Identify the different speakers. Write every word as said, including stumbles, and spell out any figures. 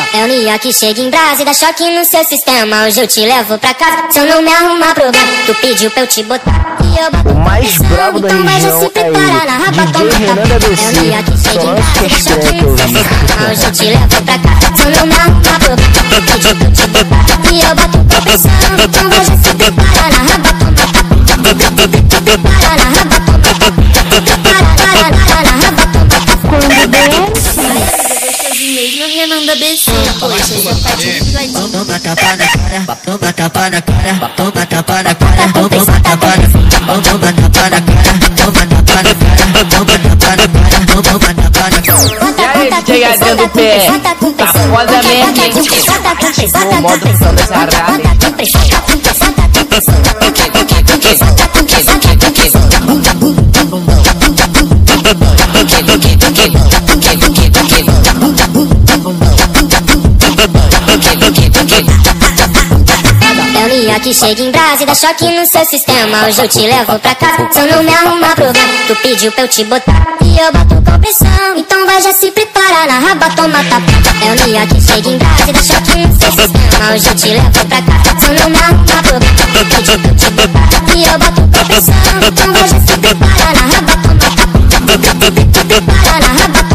Speaker 1: É o Nia que chega em brasa e dá choque no seu sistema. Hoje eu te levo pra casa, se eu não me arrumar problema. Tu pediu pra eu te botar e eu boto
Speaker 2: o mais brabo da
Speaker 1: então vai já
Speaker 2: região
Speaker 1: se preparar na raba, toma tapa. É o Nia que chega em brasa e dá choque no seu sistema. Hoje eu te levo pra casa, se eu não me arrumar problema. Tu pediu pra eu te botar e eu boto pra pressão. Então vai já se preparar na raba, toma tapa. Prepara na raba, toma tapa. Prepara, para, para na raba, toma tapa.
Speaker 3: Quando der
Speaker 1: Mesmo Renan B C, poxa, já tá de
Speaker 4: Toma tapa na cara, toma tapa na cara, toma tapa na cara, toma tapa na cara, toma tapa na cara, toma tapa na cara, toma tapa na cara, toma tapa na cara.
Speaker 3: E aí, D J Adriano do Pé, tá foda mesmo, hein? O modo som dessa rara.
Speaker 1: É o Nia que chega em brasa e dá choque no seu sistema. Hoje eu te levo pra casa, se eu não me arrumar problema. Tu pediu pra eu te botar e eu boto com pressão. Então vai já se preparar na raba, toma tapa. É o Nia que chega em brasa e dá choque no seu sistema. Hoje eu te levo pra casa, se eu não me arrumar problema. Tu pediu pra eu te botar e eu boto com pressão. Então vai já se preparar na raba, toma tapa. Prepara na raba,